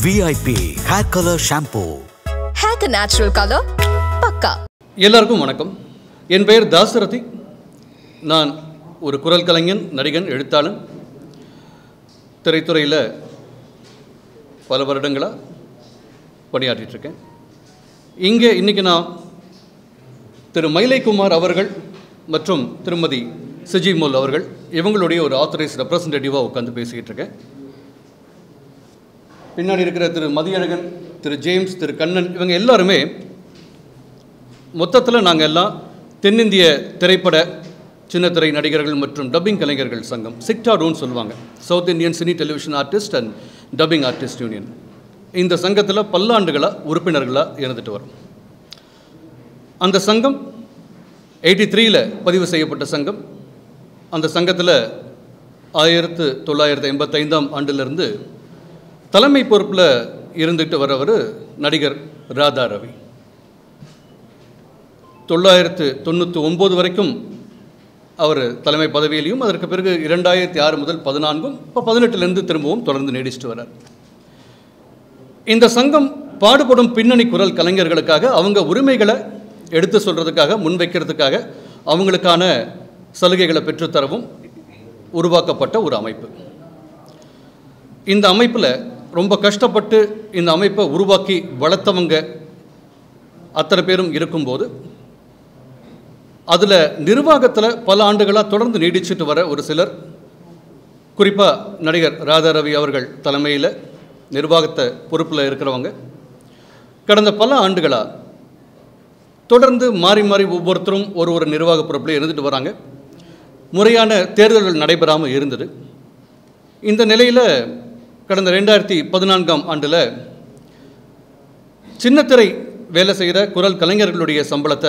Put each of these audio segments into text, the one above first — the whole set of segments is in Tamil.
VIP Hair Color Shampoo. Hair natural color, pakka. எல்லாருக்கும் வணக்கம். என் பெயர் தாசரதி. நான் ஒரு குரல் கலைஞன், நடிகன், எழுத்தாளன். திரைத்துறையில் பல வருடங்களாக பணியாற்றிட்டு இருக்கேன். இங்கே இன்றைக்கி நான் திரு மயிலை குமார் அவர்கள் மற்றும் திருமதி சிஜிமோல் அவர்கள் இவங்களுடைய ஒரு ஆத்தரைஸ் ரெப்ரசன்டேட்டிவாக உட்காந்து பேசிக்கிட்டு இருக்கேன். பின்னாடி இருக்கிற திரு மதியழகன், திரு ஜேம்ஸ், திரு கண்ணன், இவங்க எல்லாருமே மொத்தத்தில் நாங்கள் எல்லாம் தென்னிந்திய திரைப்பட சின்னத்திரை நடிகர்கள் மற்றும் டப்பிங் கலைஞர்கள் சங்கம், SICTADAUன்னு சொல்லுவாங்க, south Indian cine television artist and dubbing artist union. இந்த சங்கத்தில் பல்லாண்டுகளாக உறுப்பினர்களாக இருந்துட்டு வரும். அந்த சங்கம் 83 பதிவு செய்யப்பட்ட சங்கம். அந்த சங்கத்தில் 1985 ஆண்டிலிருந்து தலைமை பொறுப்பில் இருந்துட்டு வரவர் நடிகர் ராதா ரவி. 1999 வரைக்கும் அவர் தலைமை பதவியிலையும், அதற்கு பிறகு 2006 முதல் 14, இப்போ 18 திரும்பவும் தொடர்ந்து நீடிச்சுட்டு வர்றார். இந்த சங்கம் பாடுபடும் பின்னணி குரல் கலைஞர்களுக்காக அவங்க உரிமைகளை எடுத்து சொல்கிறதுக்காக, முன்வைக்கிறதுக்காக, அவங்களுக்கான சலுகைகளை பெற்றுத்தரவும் உருவாக்கப்பட்ட ஒரு அமைப்பு. இந்த அமைப்பில் ரொம்ப கஷ்டப்பட்டு இந்த அமைப்பை உருவாக்கி வளர்த்தவங்க அத்தனை பேரும் இருக்கும்போது, அதில் நிர்வாகத்தில் பல ஆண்டுகளாக தொடர்ந்து நீடிச்சுட்டு வர ஒரு சிலர், குறிப்பாக நடிகர் ராதா ரவி அவர்கள் தலைமையில் நிர்வாகத்தை பொறுப்பில் இருக்கிறவங்க கடந்த பல ஆண்டுகளாக தொடர்ந்து மாறி மாறி ஒவ்வொருத்தரும் ஒரு நிர்வாக பொறுப்பில் இருந்துட்டு வராங்க. முறையான தேர்தல்கள் நடைபெறாமல் இருந்தது. இந்த நிலையில் கடந்த 2014 ஆண்டில் சின்னத்திரை வேலை செய்கிற குரல் கலைஞர்களுடைய சம்பளத்தை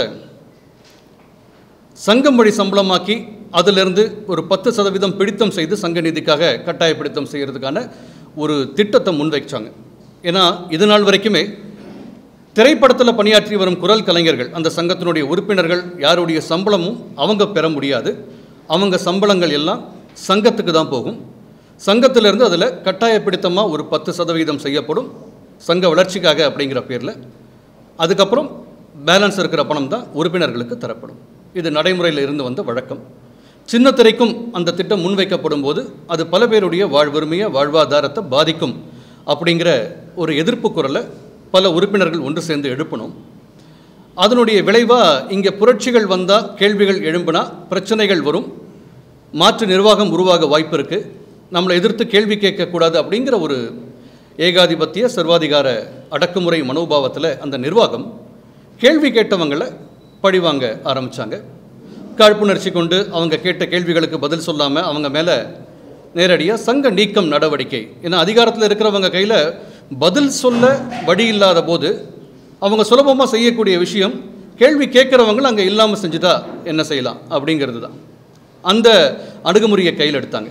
சங்கம் வழி சம்பளமாக்கி அதிலிருந்து ஒரு 10% பிடித்தம் செய்து சங்க நிதிக்காக கட்டாய பிடித்தம் செய்கிறதுக்கான ஒரு திட்டத்தை முன்வைச்சாங்க. ஏன்னா இது நாள் வரைக்குமே திரைப்படத்தில் பணியாற்றி வரும் குரல் கலைஞர்கள், அந்த சங்கத்தினுடைய உறுப்பினர்கள் யாருடைய சம்பளமும் அவங்க பெற முடியாது. அவங்க சம்பளங்கள் எல்லாம் சங்கத்துக்கு தான் போகும். சங்கத்திலிருந்து அதில் கட்டாய பிடித்தமாக ஒரு 10% செய்யப்படும் சங்க வளர்ச்சிக்காக அப்படிங்கிற பேரில். அதுக்கப்புறம் பேலன்ஸ் இருக்கிற பணம் தான் உறுப்பினர்களுக்கு தரப்படும். இது நடைமுறையில் இருந்து வந்த வழக்கம். சின்னத்திரைக்கும் அந்த திட்டம் முன்வைக்கப்படும் போது அது பல பேருடைய வாழ்வுரிமையை, வாழ்வாதாரத்தை பாதிக்கும் அப்படிங்கிற ஒரு எதிர்ப்பு குரலை பல உறுப்பினர்கள் ஒன்று சேர்ந்து எழுப்பணும். அதனுடைய விளைவாக இங்கே புரட்சிகள் வந்தால், கேள்விகள் எழும்பினா பிரச்சனைகள் வரும், மாற்று நிர்வாகம் உருவாக வாய்ப்பு இருக்குது, நம்மளை எதிர்த்து கேள்வி கேட்கக்கூடாது அப்படிங்கிற ஒரு ஏகாதிபத்திய சர்வாதிகார அடக்குமுறை மனோபாவத்தில் அந்த நிர்வாகம் கேள்வி கேட்டவங்களை பழிவாங்க ஆரம்பித்தாங்க. காழ்ப்புணர்ச்சி கொண்டு அவங்க கேட்ட கேள்விகளுக்கு பதில் சொல்லாமல் அவங்க மேலே நேரடியாக சங்க நீக்கம் நடவடிக்கை. ஏன்னா அதிகாரத்தில் இருக்கிறவங்க கையில் பதில் சொல்ல வழி இல்லாத போது அவங்க சுலபமாக செய்யக்கூடிய விஷயம், கேள்வி கேட்குறவங்களை அங்கே இல்லாமல் செஞ்சுட்டா என்ன செய்யலாம் அப்படிங்கிறது தான். அந்த அணுகுமுறையை கையில் எடுத்தாங்க.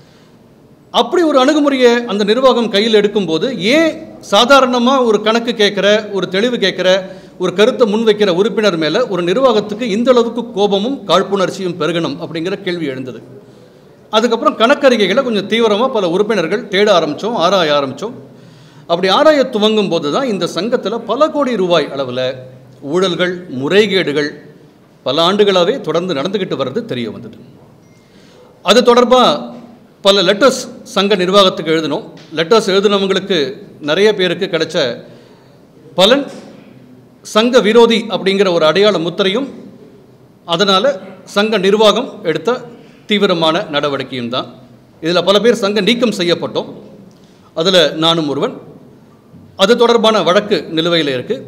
அப்படி ஒரு அணுகுமுறையை அந்த நிர்வாகம் கையில் எடுக்கும்போது, ஏன் சாதாரணமாக ஒரு கணக்கு கேட்குற, ஒரு தெளிவு கேட்குற, ஒரு கருத்தை முன்வைக்கிற உறுப்பினர் மேலே ஒரு நிர்வாகத்துக்கு இந்த அளவுக்கு கோபமும் காழ்ப்புணர்ச்சியும் பெருகணும் அப்படிங்கிற கேள்வி எழுந்தது. அதுக்கப்புறம் கணக்கறிகைகளை கொஞ்சம் தீவிரமாக பல உறுப்பினர்கள் தேட ஆரம்பித்தோம், ஆராய ஆரம்பித்தோம். அப்படி ஆராய துவங்கும் போது தான் இந்த சங்கத்தில் பல கோடி ரூபாய் அளவில் ஊழல்கள், முறைகேடுகள் பல ஆண்டுகளாகவே தொடர்ந்து நடந்துக்கிட்டு வர்றது தெரிய வந்தது. அது தொடர்பாக பல லெட்டர்ஸ் சங்க நிர்வாகத்துக்கு எழுதினோம். லெட்டர்ஸ் எழுதினவங்களுக்கு நிறைய பேருக்கு கிடைச்ச பலன் சங்க விரோதி அப்படிங்கிற ஒரு அடையாள முத்திரையும், அதனால் சங்க நிர்வாகம் எடுத்த தீவிரமான நடவடிக்கையும் தான். இதில் பல பேர் சங்க நீக்கம் செய்யப்பட்டோம். அதில் நானும் ஒருவன். அது தொடர்பான வழக்கு நிலுவையில் இருக்குது.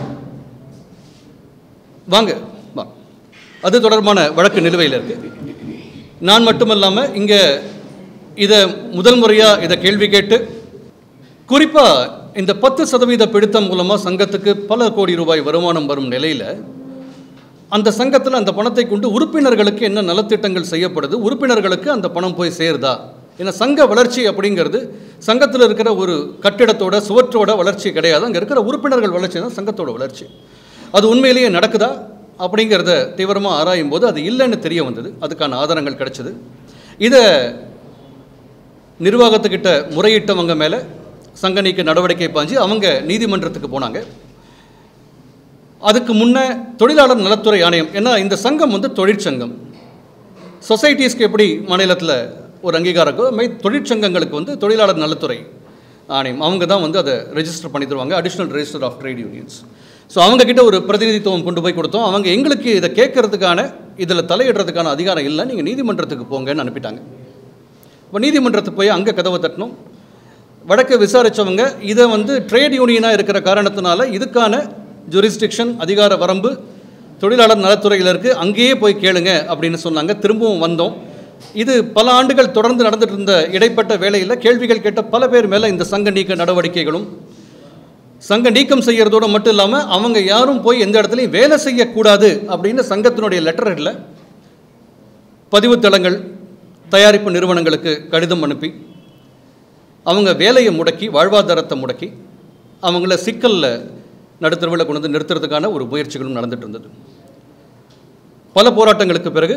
வாங்க. அது தொடர்பான வழக்கு நிலுவையில் இருக்குது. நான் மட்டுமல்லாமல் இங்கே இதை முதல் முறையாக இதை கேள்வி கேட்டு, குறிப்பாக இந்த 10% பிடித்தம் மூலமாக சங்கத்துக்கு பல கோடி ரூபாய் வருமானம் வரும் நிலையில் அந்த சங்கத்தில் அந்த பணத்தை கொண்டு உறுப்பினர்களுக்கு என்ன நலத்திட்டங்கள் செய்யப்படுது, உறுப்பினர்களுக்கு அந்த பணம் போய் சேருதா? ஏன்னா சங்க வளர்ச்சி அப்படிங்கிறது சங்கத்தில் இருக்கிற ஒரு கட்டிடத்தோட சுவற்றோட வளர்ச்சி கிடையாது, அங்கே இருக்கிற உறுப்பினர்கள் வளர்ச்சி தான் சங்கத்தோட வளர்ச்சி. அது உண்மையிலேயே நடக்குதா அப்படிங்கிறத தீவிரமாக ஆராயும் போது அது இல்லைன்னு தெரிய வந்தது. அதுக்கான ஆதாரங்கள் கிடைச்சது. இதை நிர்வாகத்துக்கிட்ட முறையிட்டவங்க மேலே சங்க நீக்க நடவடிக்கை பாஞ்சு அவங்க நீதிமன்றத்துக்கு போனாங்க. அதுக்கு முன்னே தொழிலாளர் நலத்துறை ஆணையம், ஏன்னா இந்த சங்கம் வந்து தொழிற்சங்கம், சொசைட்டிஸ்க்கு எப்படி மாநிலத்தில் ஒரு அங்கீகாரம், தொழிற்சங்கங்களுக்கு வந்து தொழிலாளர் நலத்துறை ஆணையம் அவங்க தான் வந்து அதை ரெஜிஸ்டர் பண்ணி தருவாங்க, additional register of trade unions. So அவங்கக்கிட்ட ஒரு பிரதிநிதித்துவம் கொண்டு போய் கொடுத்தோம். அவங்க எங்களுக்கு இதை கேட்கறதுக்கான, இதில் தலையிடுறதுக்கான அதிகாரம் இல்லை, நீங்கள் நீதிமன்றத்துக்கு போங்கன்னு அனுப்பிட்டாங்க. இப்போ நீதிமன்றத்துக்கு போய் அங்கே கதவை தட்டணும். வழக்கை விசாரித்தவங்க இதை வந்து ட்ரேட் யூனியனாக இருக்கிற காரணத்தினால இதுக்கான ஜூரிஸ்டிக்ஷன், அதிகார வரம்பு தொழிலாளர் நலத்துறையில் இருக்குது, அங்கேயே போய் கேளுங்க அப்படின்னு சொன்னாங்க. திரும்பவும் வந்தோம். இது பல ஆண்டுகள் தொடர்ந்து நடந்துட்டு இருந்த இடைப்பட்ட வேளையில் கேள்விகள் கேட்ட பல பேர் மேலே இந்த சங்க நீக்க நடவடிக்கைகளும், சங்க நீக்கம் செய்கிறதோடு மட்டும் இல்லாமல் அவங்க யாரும் போய் எந்த இடத்துலையும் வேலை செய்யக்கூடாது அப்படின்னு சங்கத்தினுடைய லெட்டர்களில் பதிவுத்தளங்கள், தயாரிப்பு நிறுவனங்களுக்கு கடிதம் அனுப்பி அவங்க வேலையை முடக்கி, வாழ்வாதாரத்தை முடக்கி, அவங்கள சிக்கலில் நடுத்தரவில் கொண்டு வந்து நிறுத்துறதுக்கான ஒரு முயற்சிகளும் நடந்துட்டு இருந்தது. பல போராட்டங்களுக்கு பிறகு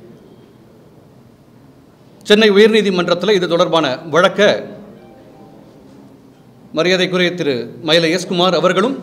சென்னை உயர்நீதிமன்றத்தில் இது தொடர்பான வழக்கை மரியாதைக்குரிய திரு மயிலை எஸ். குமார் அவர்களும்,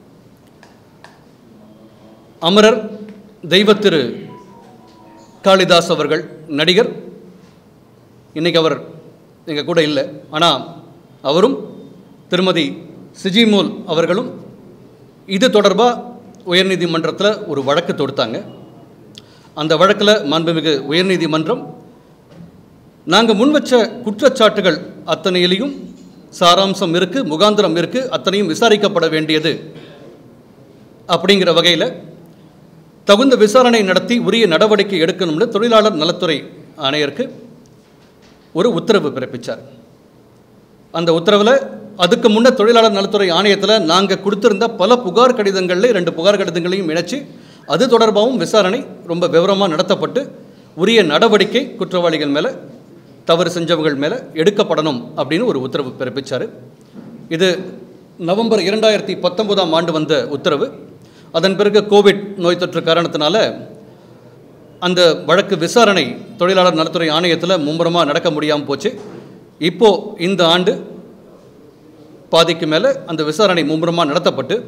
அமரர் தெய்வ திரு காளிதாஸ் அவர்கள், நடிகர், இன்றைக்கி அவர் எங்கள் கூட இல்லை, ஆனால் அவரும் திருமதி சிஜிமோல் அவர்களும் இது தொடர்பாக உயர்நீதிமன்றத்தில் ஒரு வழக்கு தொடுத்தாங்க. அந்த வழக்கில் மாண்புமிகு உயர்நீதிமன்றம் நாங்கள் முன்வச்ச குற்றச்சாட்டுகள் அத்தனையிலையும் சாராம்சம் இருக்குது, முகாந்திரம் இருக்குது, அத்தனையும் விசாரிக்கப்பட வேண்டியது அப்படிங்கிற வகையில் தகுந்த விசாரணை நடத்தி உரிய நடவடிக்கை எடுக்கணும்னு தொழிலாளர் நலத்துறை ஆணையருக்கு ஒரு உத்தரவு பிறப்பித்தார். அந்த உத்தரவில் அதுக்கு முன்னே தொழிலாளர் நலத்துறை ஆணையத்தில் நாங்கள் கொடுத்திருந்த பல புகார் கடிதங்களில் 2 புகார் கடிதங்களையும் இணைச்சி அது தொடர்பாகவும் விசாரணை ரொம்ப விவரமாக நடத்தப்பட்டு உரிய நடவடிக்கை குற்றவாளிகள் மேலே, தவறு செஞ்சவர்கள் மேலே எடுக்கப்படணும் அப்படின்னு ஒரு உத்தரவு பிறப்பித்தார். இது நவம்பர் 2019ஆம் ஆண்டு வந்த உத்தரவு. அதன் பிறகு கோவிட் நோய் தொற்று காரணத்தினால அந்த வழக்கு விசாரணை தொழிலாளர் நலத்துறை ஆணையத்தில் மும்முரமாக நடக்க முடியாமல் போச்சு. இப்போது இந்த ஆண்டு பாதிக்கு மேலே அந்த விசாரணை மும்முரமாக நடத்தப்பட்டு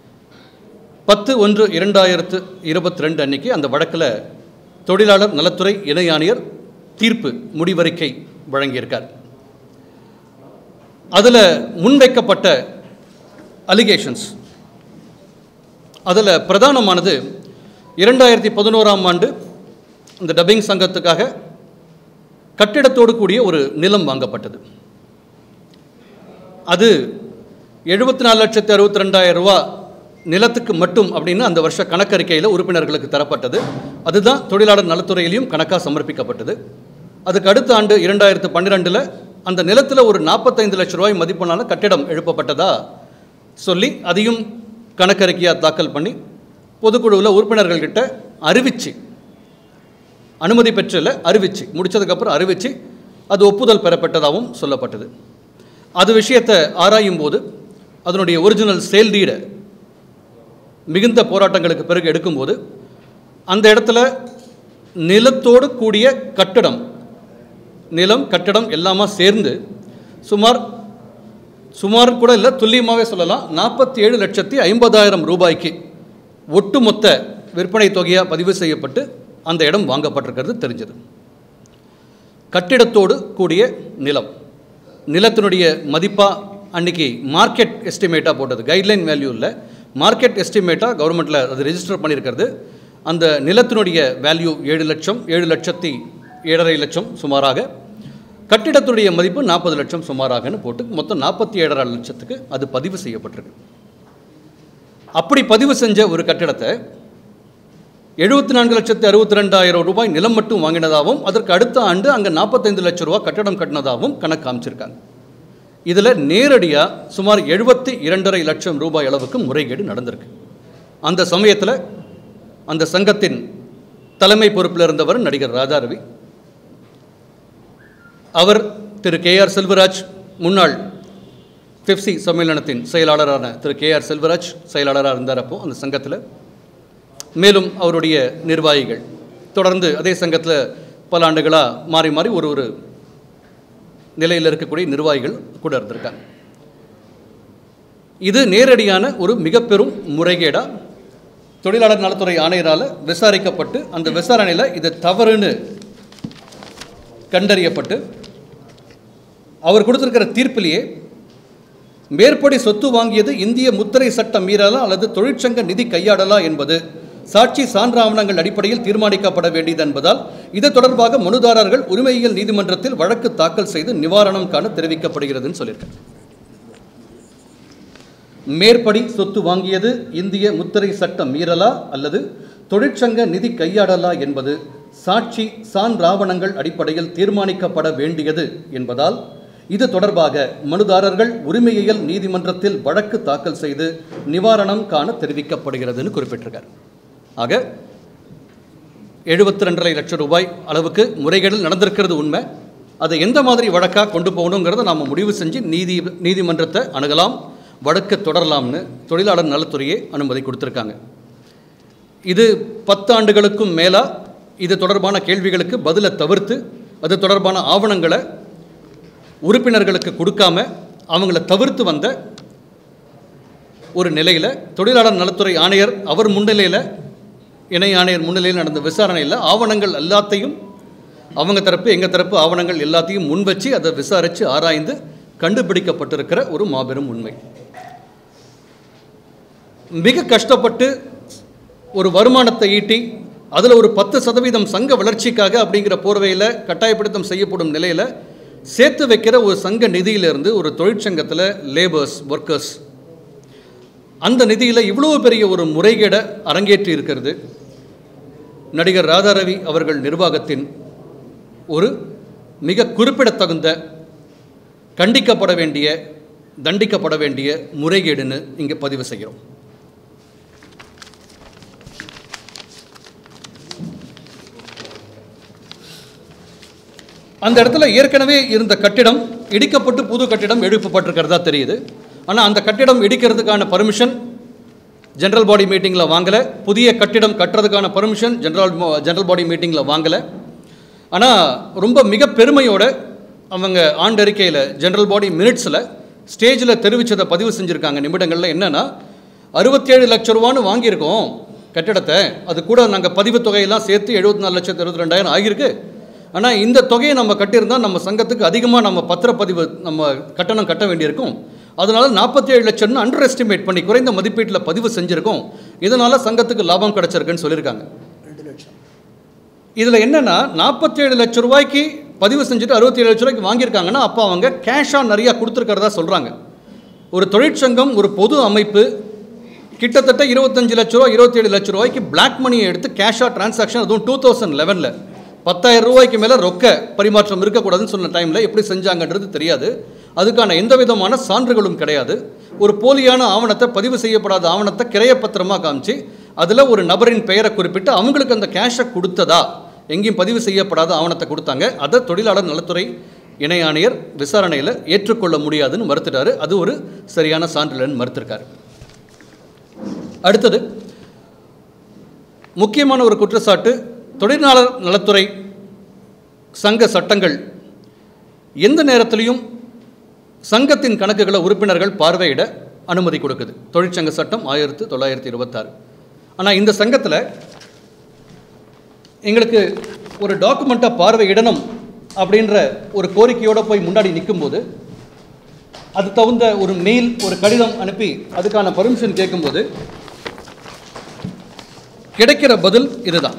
10/1/2022 அன்னைக்கு அந்த வழக்கில் தொழிலாளர் நலத்துறை இணை ஆணையர் தீர்ப்பு முடிவறிக்கை வழங்கியிருக்கார். அதில் முன்வைக்கப்பட்ட அலிகேஷன்ஸ், அதில் பிரதானமானது 2011ஆம் ஆண்டு இந்த டப்பிங் சங்கத்துக்காக கட்டிடத்தோடு கூடிய ஒரு நிலம் வாங்கப்பட்டது. அது 74,62,000 ரூபா நிலத்துக்கு மட்டும் அப்படின்னு அந்த வருஷ கணக்கறிக்கையில் உறுப்பினர்களுக்கு தரப்பட்டது. அதுதான் தொழிலாளர் நலத்துறையிலையும் கணக்காக சமர்ப்பிக்கப்பட்டது. அதுக்கு அடுத்த ஆண்டு 2012 அந்த நிலத்தில் ஒரு 45 லட்சம் ரூபாய் மதிப்பிலான கட்டிடம் எழுப்பப்பட்டதா சொல்லி அதையும் கணக்கறிக்கையாக தாக்கல் பண்ணி பொதுக்குழுவில் உறுப்பினர்கள்கிட்ட அறிவிச்சு, அனுமதி பெற்றில் அறிவிச்சு, முடித்ததுக்கப்புறம் அறிவிச்சு அது ஒப்புதல் பெறப்பட்டதாகவும் சொல்லப்பட்டது. அது விஷயத்தை ஆராயும் போது அதனுடைய ஒரிஜினல் சேல் டீடை மிகுந்த போராட்டங்களுக்கு பிறகு எடுக்கும்போது அந்த இடத்துல நிலத்தோடு கூடிய கட்டடம், நிலம் கட்டடம் எல்லாமா சேர்ந்து சுமார் கூட இல்லை, துல்லியமாகவே சொல்லலாம், 47,50,000 ரூபாய்க்கு ஒட்டுமொத்த விற்பனை தொகையாக பதிவு செய்யப்பட்டு அந்த இடம் வாங்கப்பட்டிருக்கிறது தெரிஞ்சது. கட்டிடத்தோடு கூடிய நிலம், நிலத்தினுடைய மதிப்பாக அன்றைக்கி மார்க்கெட் எஸ்டிமேட்டாக போட்டது, கைட்லைன் வேல்யூ இல்லை, மார்க்கெட் எஸ்டிமேட்டாக கவர்மெண்ட்டில் அது ரெஜிஸ்டர் பண்ணியிருக்கிறது. அந்த நிலத்தினுடைய வேல்யூ 7 லட்சம், 7,07,500 லட்சம் சுமாராக, கட்டிடத்துடைய மதிப்பு 40 லட்சம் சுமாராகன்னு போட்டு மொத்தம் 47,500 லட்சத்துக்கு அது பதிவு செய்யப்பட்டிருக்கு. அப்படி பதிவு செஞ்ச ஒரு கட்டிடத்தை 74,62,000 ரூபாய் நிலம் மட்டும் வாங்கினதாகவும் அதற்கு அடுத்த ஆண்டு அங்கே 45 லட்சம் ரூபா கட்டடம் கட்டினதாகவும் கணக்கு காமிச்சிருக்காங்க. இதில் நேரடியாக சுமார் 72.5 லட்சம் ரூபாய் அளவுக்கு முறைகேடு நடந்திருக்கு. அந்த சமயத்தில் அந்த சங்கத்தின் தலைமை பொறுப்பில் இருந்தவர் நடிகர் ராதா ரவி. அவர் திரு KR செல்வராஜ், முன்னாள் பிப்சி சம்மேளனத்தின் செயலாளரான திரு KR செல்வராஜ் செயலாளராக இருந்தார் அப்போ அந்த சங்கத்தில். மேலும் அவருடைய நிர்வாகிகள் தொடர்ந்து அதே சங்கத்தில் பல ஆண்டுகளாக மாறி மாறி ஒரு நிலையில் இருக்கக்கூடிய நிர்வாகிகள் கூட இருந்திருக்காங்க. இது நேரடியான ஒரு மிக பெரும் முறைகேடாக தொழிலாளர் நலத்துறை ஆணையரால் விசாரிக்கப்பட்டு அந்த விசாரணையில் இது தவறுன்னு கண்டறியப்பட்டு அவர் கொடுத்திருக்கிற தீர்ப்பிலேயே மேற்படி சொத்து வாங்கியது இந்திய முத்திரை சட்டம் மீறலா அல்லது தொழிற்சங்க நிதி கையாடலா என்பது சாட்சி சான்றாவணங்கள் அடிப்படையில் தீர்மானிக்கப்பட வேண்டியது என்பதால் இது தொடர்பாக மனுதாரர்கள் உரிமையியல் நீதிமன்றத்தில் வழக்கு தாக்கல் செய்து நிவாரணம் காண தெரிவிக்கப்படுகிறதுன்னு சொல்லியிருக்காங்க. மேற்படி சொத்து வாங்கியது இந்திய முத்திரை சட்டம் மீறலா அல்லது தொழிற்சங்க நிதி கையாடலா என்பது சாட்சி சான்றாவணங்கள் அடிப்படையில் தீர்மானிக்கப்பட வேண்டியது என்பதால் இது தொடர்பாக மனுதாரர்கள் உரிமையியல் நீதிமன்றத்தில் வழக்கு தாக்கல் செய்து நிவாரணம் காண தெரிவிக்கப்படுகிறதுன்னு குறிப்பிட்டிருக்கார். ஆக 72.5 லட்சம் ரூபாய் அளவுக்கு முறைகேடு நடந்திருக்கிறது உண்மை. அதை எந்த மாதிரி வழக்காக கொண்டு போகணுங்கிறத நாம் முடிவு செஞ்சு நீதிமன்றத்தை அணுகலாம், வழக்கு தொடரலாம்னு தொழிலாளர் நலத்துறையே அனுமதி கொடுத்துருக்காங்க. இது 10 ஆண்டுகளுக்கும் மேலாக இது தொடர்பான கேள்விகளுக்கு பதிலை தவிர்த்து அது தொடர்பான ஆவணங்களை உறுப்பினர்களுக்கு கொடுக்காம அவங்கள தவிர்த்து வந்த ஒரு நிலையில் தொழிலாளர் நலத்துறை ஆணையர் அவர் முன்னிலையில் இணை ஆணையர் முன்னிலையில் நடந்த விசாரணையில் ஆவணங்கள் எல்லாத்தையும் அவங்க தரப்பு எங்கள் தரப்பு ஆவணங்கள் எல்லாத்தையும் முன்வச்சு அதை விசாரித்து ஆராய்ந்து கண்டுபிடிக்கப்பட்டிருக்கிற ஒரு மாபெரும் உண்மை. மிக கஷ்டப்பட்டு ஒரு வருமானத்தை ஈட்டி அதில் ஒரு 10% சங்க வளர்ச்சிக்காக அப்படிங்கிற போர்வையில் கட்டாயப்படுத்தம் செய்யப்படும் நிலையில் சேர்த்து வைக்கிற ஒரு சங்க நிதியிலிருந்து ஒரு தொழிற்சங்கத்தில் லேபர்ஸ் ஒர்க்கர்ஸ் அந்த நிதியில் இவ்வளோ பெரிய ஒரு முறைகேடை அரங்கேற்றி இருக்கிறது நடிகர் ராதா ரவி அவர்கள் நிர்வாகத்தின் ஒரு மிக குறிப்பிடத்தகுந்த கண்டிக்கப்பட வேண்டிய தண்டிக்கப்பட வேண்டிய முறைகேடுன்னு இங்கே பதிவு செய்கிறோம். அந்த இடத்துல ஏற்கனவே இருந்த கட்டிடம் இடிக்கப்பட்டு புது கட்டிடம் எழுப்பப்பட்டிருக்கிறதா தெரியுது. ஆனால் அந்த கட்டிடம் இடிக்கிறதுக்கான பர்மிஷன் ஜெனரல் பாடி மீட்டிங்கில் வாங்கலை, புதிய கட்டிடம் கட்டுறதுக்கான பர்மிஷன் ஜெனரல் பாடி மீட்டிங்கில் வாங்கலை. ஆனால் ரொம்ப மிக பெருமையோடு அவங்க ஆண்டறிக்கையில் ஜெனரல் பாடி மினிட்ஸில் ஸ்டேஜில் தெரிவித்ததை பதிவு செஞ்சுருக்காங்க. நிமிடங்களில் என்னென்னா 67 லட்சம் ரூபான்னு வாங்கியிருக்கோம் கட்டிடத்தை, அது கூட நாங்கள் பதிவு தொகையெல்லாம் சேர்த்து 74,22,000 ஆகியிருக்கு. ஆனால் இந்த தொகையை நம்ம கட்டியிருந்தால் நம்ம சங்கத்துக்கு அதிகமாக நம்ம பத்திரப்பதிவு நம்ம கட்டணம் கட்ட வேண்டியிருக்கும். அதனால் 47 லட்சம்னு அண்டர் எஸ்டிமேட் பண்ணி குறைந்த மதிப்பீட்டில் பதிவு செஞ்சுருக்கோம். இதனால் சங்கத்துக்கு லாபம் கிடச்சிருக்குன்னு சொல்லியிருக்காங்க. இதில் என்னென்னா 47 லட்சம் ரூபாய்க்கு பதிவு செஞ்சுட்டு 67 லட்ச ரூபாய்க்கு வாங்கியிருக்காங்கன்னா அப்போ அவங்க கேஷாக நிறையா கொடுத்துருக்கிறதா சொல்கிறாங்க. ஒரு தொழிற்சங்கம் ஒரு பொது அமைப்பு கிட்டத்தட்ட 25 லட்ச ரூபா 27 லட்ச ரூபாய்க்கு பிளாக் மணியை எடுத்து கேஷாக டிரான்சாக்ஷன், அதுவும் 2011 10,000 ரூபாய்க்கு மேலே ரொக்க பரிமாற்றம் இருக்கக்கூடாதுன்னு சொன்ன டைமில் எப்படி செஞ்சாங்கன்றது தெரியாது. அதுக்கான எந்த விதமான சான்றுகளும் கிடையாது. ஒரு போலியான ஆவணத்தை, பதிவு செய்யப்படாத ஆவணத்தை கிரையப்பத்திரமாக காமிச்சு அதில் ஒரு நபரின் பெயரை குறிப்பிட்டு அவங்களுக்கு அந்த கேஷை கொடுத்ததா, எங்கேயும் பதிவு செய்யப்படாத ஆவணத்தை கொடுத்தாங்க. அதை தொழிலாளர் நலத்துறை இணை ஆணையர் விசாரணையில் ஏற்றுக்கொள்ள முடியாதுன்னு மறுத்துட்டாரு. அது ஒரு சரியான சான்றிதழ்னு மறுத்திருக்காரு. அடுத்தது முக்கியமான ஒரு குற்றச்சாட்டு, தொழிலாளர் நலத்துறை சங்க சட்டங்கள் எந்த நேரத்திலையும் சங்கத்தின் கணக்குகளை உறுப்பினர்கள் பார்வையிட அனுமதி கொடுக்குது. தொழிற்சங்க சட்டம் 1926. ஆனால் இந்த சங்கத்தில் எங்களுக்கு ஒரு டாக்குமெண்ட்டாக பார்வையிடணும் அப்படின்ற ஒரு கோரிக்கையோடு போய் முன்னாடி நிற்கும்போது அது தகுந்த ஒரு மெயில், ஒரு கடிதம் அனுப்பி அதுக்கான பர்மிஷன் கேட்கும்போது கிடைக்கிற பதில் இதுதான்.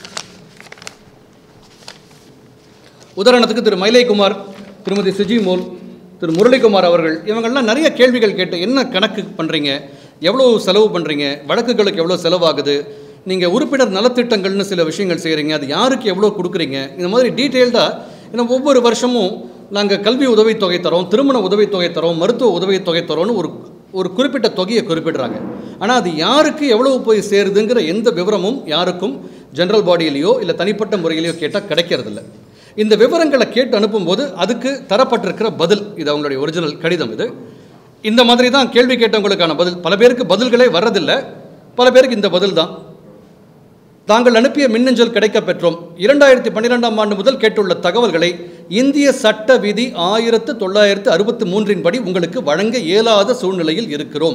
உதாரணத்துக்கு திரு மயிலை குமார், திருமதி சுஜி மோல், திரு முரளிகுமார் அவர்கள் இவங்கள்லாம் நிறைய கேள்விகள் கேட்டு என்ன கணக்கு பண்ணுறீங்க, எவ்வளோ செலவு பண்ணுறீங்க, வழக்குகளுக்கு எவ்வளோ செலவாகுது, நீங்கள் உறுப்பினர் நலத்திட்டங்கள்னு சில விஷயங்கள் செய்கிறீங்க, அது யாருக்கு எவ்வளோ கொடுக்குறீங்க, இந்த மாதிரி டீட்டெயில்டாக. ஏன்னா ஒவ்வொரு வருஷமும் நாங்கள் கல்வி உதவித்தொகை தரோம், திருமண உதவித்தொகை தரோம், மருத்துவ உதவித்தொகை தரோன்னு ஒரு குறிப்பிட்ட தொகையை குறிப்பிடுறாங்க. ஆனால் அது யாருக்கு எவ்வளவு போய் சேருதுங்கிற எந்த விவரமும் யாருக்கும் ஜெனரல் பாடியிலையோ இல்லை தனிப்பட்ட முறையிலையோ கேட்டால் கிடைக்கிறதில்ல. இந்த விவரங்களை கேட்டு அனுப்பும்போது அதுக்கு தரப்பட்டிருக்கிற பதில், இது அவங்களுடைய ஒரிஜினல் கடிதம். இது இந்த மாதிரி தான் கேள்வி கேட்டவங்களுக்கான பதில். பல பேருக்கு பதில்களே வர்றதில்லை, பல பேருக்கு இந்த பதில் தான். தாங்கள் அனுப்பிய மின்னஞ்சல் கிடைக்க பெற்றோம். 2012ஆம் ஆண்டு முதல் கேட்டுள்ள தகவல்களை இந்திய சட்ட விதி 1963 படி உங்களுக்கு வழங்க இயலாத சூழ்நிலையில் இருக்கிறோம்.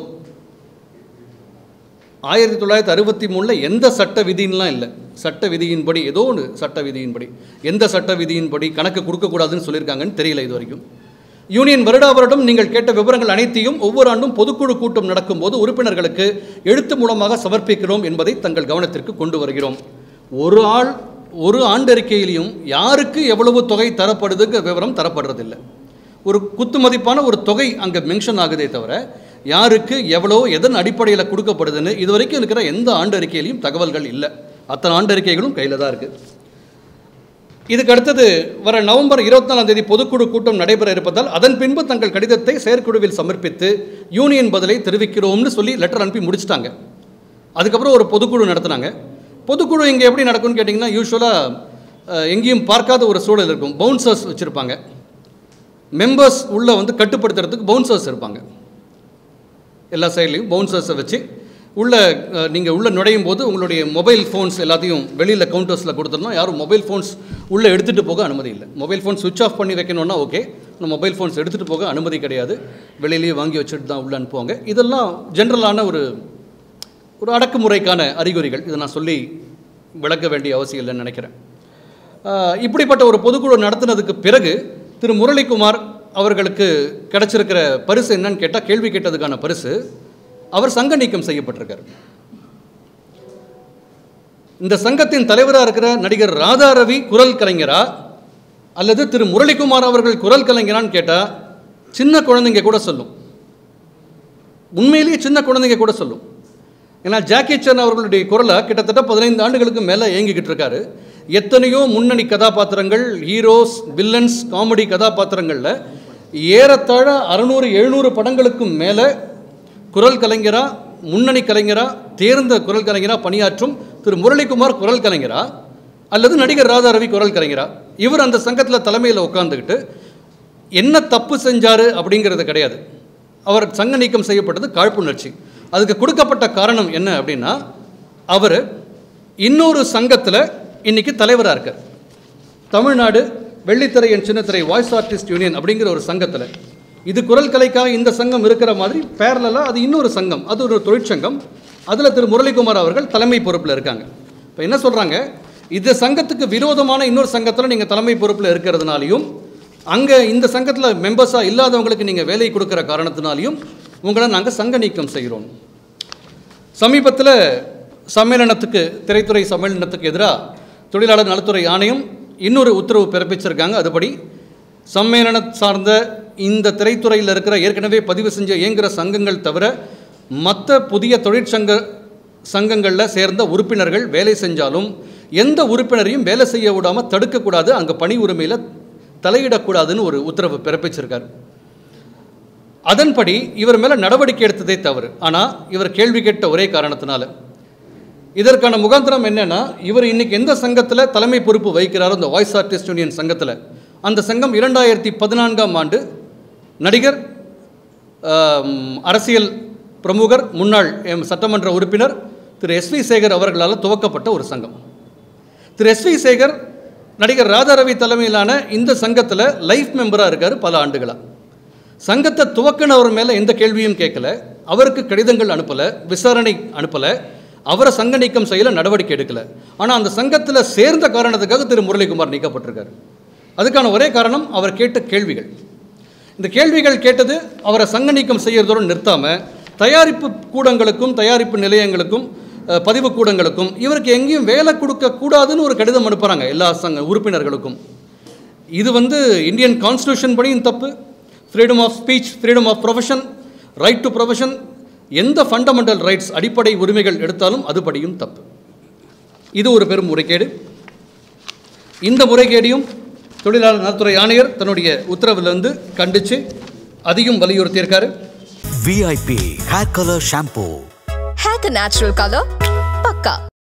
1963 எந்த சட்ட விதின்லாம் இல்லை. சட்ட விதியின்படி ஏதோ ஒன்று சட்ட விதியின்படி எந்த சட்ட விதியின்படி கணக்கு கொடுக்கக்கூடாதுன்னு சொல்லியிருக்காங்கன்னு தெரியல இது வரைக்கும். யூனியன் வருடா வருடம் நீங்கள் கேட்ட விவரங்கள் அனைத்தையும் ஒவ்வொரு ஆண்டும் பொதுக்குழு கூட்டம் நடக்கும்போது உறுப்பினர்களுக்கு எழுத்து மூலமாக சமர்ப்பிக்கிறோம் என்பதை தங்கள் கவனத்திற்கு கொண்டு வருகிறோம். ஒரு ஆண்டறிக்கையிலையும் யாருக்கு எவ்வளவு தொகை தரப்படுதுங்கிற விவரம் தரப்படுறதில்லை. ஒரு குத்து மதிப்பான ஒரு தொகை அங்கே மென்ஷன் ஆகுதே தவிர யாருக்கு எவ்வளோ எதன் அடிப்படையில் கொடுக்கப்படுதுன்னு இது வரைக்கும் இருக்கிற எந்த ஆண்டறிக்கையிலையும் தகவல்கள் இல்லை. அத்தனை ஆண்டறிக்கைகளும் கையில் தான் இருக்குது. இதுக்கு அடுத்தது வர நவம்பர் 24 பொதுக்குழு கூட்டம் நடைபெற இருப்பதால் அதன் பின்பு தங்கள் கடிதத்தை செயற்குழுவில் சமர்ப்பித்து யூனியன் பதிலை தெரிவிக்கிறோம்னு சொல்லி லெட்டர் அனுப்பி முடிச்சிட்டாங்க. அதுக்கப்புறம் ஒரு பொதுக்குழு நடத்துனாங்க. பொதுக்குழு இங்கே எப்படி நடக்கும்னு கேட்டிங்கன்னா யூஸ்வலாக எங்கேயும் பார்க்காத ஒரு சூழல் இருக்கும். பவுன்சர்ஸ் வச்சுருப்பாங்க. மெம்பர்ஸ் உள்ளே கட்டுப்படுத்துறதுக்கு பவுன்சர்ஸ் இருப்பாங்க. எல்லா சைட்லேயும் பவுன்சர்ஸை வச்சு நீங்கள் உள்ளே நுழையும் போது உங்களுடைய மொபைல் ஃபோன்ஸ் எல்லாத்தையும் வெளியில் கவுண்டர்ஸில் கொடுத்துடணும். யாரும் மொபைல் ஃபோன்ஸ் உள்ளே எடுத்துகிட்டு போக அனுமதி இல்லை. மொபைல் ஃபோன் சுவிட்ச் ஆஃப் பண்ணி வைக்கணுன்னா ஓகே, ஆனால் மொபைல் ஃபோன்ஸ் எடுத்துகிட்டு போக அனுமதி கிடையாது. வெளியிலேயே வாங்கி வச்சுட்டு தான் உள்ளே அனுப்புவாங்க. இதெல்லாம் ஜென்ரலான ஒரு அடக்குமுறைக்கான அறிகுறிகள். இதை நான் சொல்லி விளக்க வேண்டிய அவசியம் இல்லைன்னு நினைக்கிறேன். இப்படிப்பட்ட ஒரு பொதுக்குழு நடத்தினதுக்கு பிறகு திரு முரளிக்குமார் அவர்களுக்கு கிடச்சிருக்கிற பரிசு என்னன்னு கேட்டால், கேள்வி கேட்டதுக்கான பரிசு அவர் சங்க நீக்கம் செய்யப்பட்டிருக்கார். இந்த சங்கத்தின் தலைவராக இருக்கிற நடிகர் ராதா ரவி குரல் கலைஞரா அல்லது திரு முரளிக்குமார் அவர்கள் குரல் கலைஞரான்னு கேட்டால் சின்ன குழந்தைங்க கூட சொல்லும். உண்மையிலேயே சின்ன குழந்தைங்க கூட சொல்லும். ஏன்னா ஜாக்கி சான் அவர்களுடைய குரலை கிட்டத்தட்ட 15 ஆண்டுகளுக்கு மேலே இயங்கிக்கிட்டு இருக்காரு. எத்தனையோ முன்னணி கதாபாத்திரங்கள், ஹீரோஸ், வில்லன்ஸ், காமெடி கதாபாத்திரங்களில் ஏறத்தாழ 600-700 படங்களுக்கு மேலே குரல் கலைஞரா, முன்னணி கலைஞரா, தேர்ந்த குரல் கலைஞரா பணியாற்றும் திரு முரளிக்குமார் குரல் கலைஞரா அல்லது நடிகர் ராதா ரவி குரல் கலைஞரா? இவர் அந்த சங்கத்தில் தலைமையில் உட்காந்துக்கிட்டு என்ன தப்பு செஞ்சார் அப்படிங்கிறது கிடையாது. அவர் சங்க நீக்கம் செய்யப்பட்டது காழ்ப்புணர்ச்சி. அதுக்கு கொடுக்கப்பட்ட காரணம் என்ன அப்படின்னா, அவர் இன்னொரு சங்கத்தில் இன்றைக்கி தலைவராக இருக்கார். தமிழ்நாடு வெள்ளித்திரை என் சின்னத்திரை வாய்ஸ் ஆர்டிஸ்ட் யூனியன் அப்படிங்கிற ஒரு சங்கத்தில். இது குரல் கலைக்காக இந்த சங்கம் இருக்கிற மாதிரி பேரலாக அது இன்னொரு சங்கம், அது ஒரு தொழிற்சங்கம். அதில் திரு முரளிக்குமார் அவர்கள் தலைமை பொறுப்பில் இருக்காங்க. இப்போ என்ன சொல்கிறாங்க, இந்த சங்கத்துக்கு விரோதமான இன்னொரு சங்கத்தில் நீங்கள் தலைமை பொறுப்பில் இருக்கிறதுனாலையும் அங்கே இந்த சங்கத்தில் மெம்பர்ஸாக இல்லாதவங்களுக்கு நீங்கள் வேலை கொடுக்குற காரணத்தினாலையும் உங்களை நாங்கள் சங்க நீக்கம் செய்கிறோம். சமீபத்தில் சம்மேளனத்துக்கு, திரைத்துறை சம்மேளனத்துக்கு எதிராக தொழிலாளர் நலத்துறை ஆணையம் இன்னொரு உத்தரவு பிறப்பிச்சிருக்காங்க. அதுபடி சம்மேளனம் சார்ந்த இந்த திரைத்துறையில் இருக்கிற ஏற்கனவே பதிவு செஞ்ச இயங்குகிற சங்கங்கள் தவிர மற்ற புதிய சங்கங்களில் சேர்ந்த உறுப்பினர்கள் வேலை செஞ்சாலும் எந்த உறுப்பினரையும் வேலை செய்ய விடாமல் தடுக்கக்கூடாது, அங்கே பணி உரிமையில் தலையிடக்கூடாதுன்னு ஒரு உத்தரவு பிறப்பிச்சிருக்கார். அதன்படி இவர் மேலே நடவடிக்கை எடுத்ததே தவறு. ஆனால் இவர் கேள்வி கேட்ட ஒரே காரணத்தினால இதற்கான முகாந்திரம் என்னென்னா, இவர் இன்றைக்கி எந்த சங்கத்தில் தலைமை பொறுப்பு வகிக்கிறாரோ இந்த வாய்ஸ் ஆர்டிஸ்ட் யூனியன் சங்கத்தில், அந்த சங்கம் 2014ஆம் ஆண்டு நடிகர், அரசியல் பிரமுகர், முன்னாள் சட்டமன்ற உறுப்பினர் திரு எஸ்வி சேகர் அவர்களால் துவக்கப்பட்ட ஒரு சங்கம். திரு எஸ்வி சேகர் நடிகர் ராதா ரவி தலைமையிலான இந்த சங்கத்தில் லைஃப் மெம்பராக இருக்கார் பல ஆண்டுகளாக. சங்கத்தை துவக்கினவர் மேலே எந்த கேள்வியும் கேட்கல, அவருக்கு கடிதங்கள் அனுப்பலை, விசாரணை அனுப்பலை, அவரை சங்க நீக்கம் செய்யல, நடவடிக்கை எடுக்கலை. ஆனால் அந்த சங்கத்தில் சேர்ந்த காரணத்துக்காக திரு முரளிக்குமார் நீக்கப்பட்டிருக்கார். அதுக்கான ஒரே காரணம் அவர் கேட்ட கேள்விகள். இந்த கேள்விகள் கேட்டது அவரை சங்க நீக்கம் செய்யறதோடு நிறுத்தாமல் தயாரிப்பு கூடங்களுக்கும் தயாரிப்பு நிலையங்களுக்கும் பதிவு கூடங்களுக்கும் இவருக்கு எங்கேயும் வேலை கொடுக்கக்கூடாதுன்னு ஒரு கடிதம் அனுப்புகிறாங்க எல்லா சங்க உறுப்பினர்களுக்கும். இது இந்தியன் கான்ஸ்டியூஷன் படியும் தப்பு. Freedom of speech, freedom of profession, right to profession, எந்த ஃபண்டமெண்டல் ரைட்ஸ் அடிப்படை உரிமைகள் எடுத்தாலும் அதுபடியும் தப்பு. இது ஒரு பெரும் முறைகேடு. இந்த முறைகேடையும் தொழிலாளர் நலத்துறை ஆணையர் தன்னுடைய உத்தரவிலிருந்து கண்டித்து அதிகம் வலியுறுத்தியிருக்காரு. VIP Hair Color Shampoo. Hair natural color, pakka.